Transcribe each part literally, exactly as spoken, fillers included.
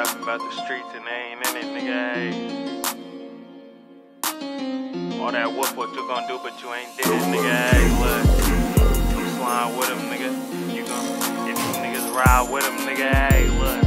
rapping about the streets and they ain't in it, nigga, hey. All that whoop what you gon' do, but you ain't did it, nigga, hey, look. I'm sliding with them, nigga. You gon' if you niggas ride with them, nigga, hey, look.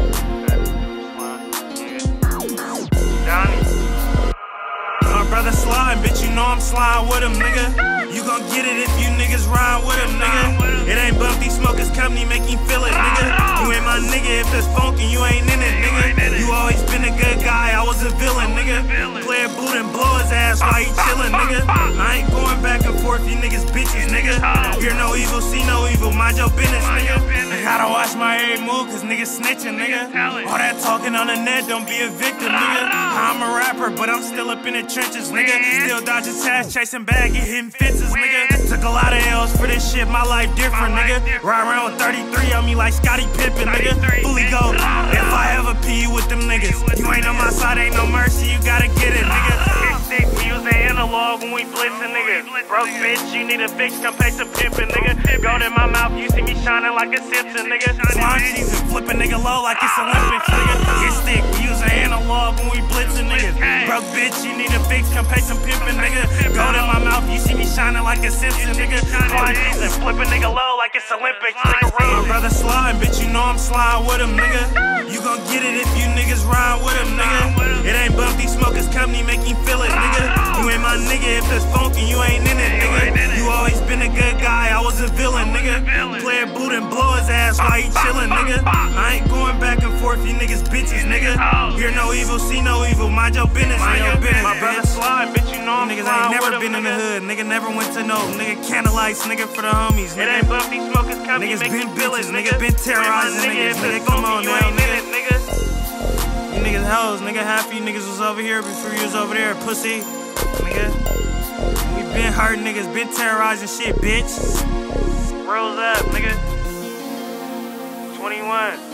Donnie. My brother sliding, bitch, you know I'm sliding with him, nigga. You gon' get it if you niggas ride with him, nigga. It ain't Bumpy Smokers Company, make him feel it, nigga. You ain't my nigga if it's funky, you ain't in it, nigga. You always been a good guy, I was a villain, nigga. Play a boot and blow his ass while he chillin', nigga. I ain't going back and forth, you niggas bitches, nigga. Hear no evil, see no evil, mind your business, nigga. I gotta watch my every move, cause niggas snitching, nigga. All that talking on the net, don't be a victim, nigga. I'm a rapper, but I'm still up in the trenches, nigga. Still dodging tags, chasing bag, get hitting fences, nigga. Took a lot of L's for this shit, my life different, nigga. Ride around with thirty-three on me like Scottie Pippen, nigga. Fully gold, if I ever pee you with them niggas. You ain't on my side, ain't no mercy, you gotta get it, nigga. Stick, we use the analog when we blitzing, nigga. Broke bitch, you need a fix, come pay some pimpin', nigga. Gold in my mouth, you see me shining like a Simpson, nigga. Slime cheese and flipping nigga low like it's Olympics, nigga. Get stick, we use the analog when we blitzing, niggas. Broke bitch, you need a fix, come pay some pimpin', nigga. Gold in my mouth, you see me shining like a Simpson, nigga. Slime cheese and flipping nigga low like it's Olympics, nigga. My brother sliding, bitch, you know I'm sliding with him, nigga. You gon' get it if you niggas ride with him, nigga. It ain't Bumpy Smokers Company, make him feel it, nigga. You ain't my nigga if it's funky, you ain't in it, nigga. You always been a good guy, I was a villain, nigga. Play a boot and blow his ass while he chillin', nigga. I ain't going back and forth, you niggas bitches, nigga. Hear no evil, see no evil, mind your business, nigga. My brother slide, bitch, you know I'm niggas ain't never been in the hood, nigga. Never went to no nigga candlelights, nigga, for the homies, nigga. It ain't Bumpy Smokers Company, niggas been bitches, nigga. Been terrorizing niggas, nigga. Come on now, nigga. You niggas hoes, nigga. Half of you niggas was over here before you was over there, pussy, nigga. We been hurting niggas, been terrorizing shit, bitch. Rolls up, nigga. twenty-one.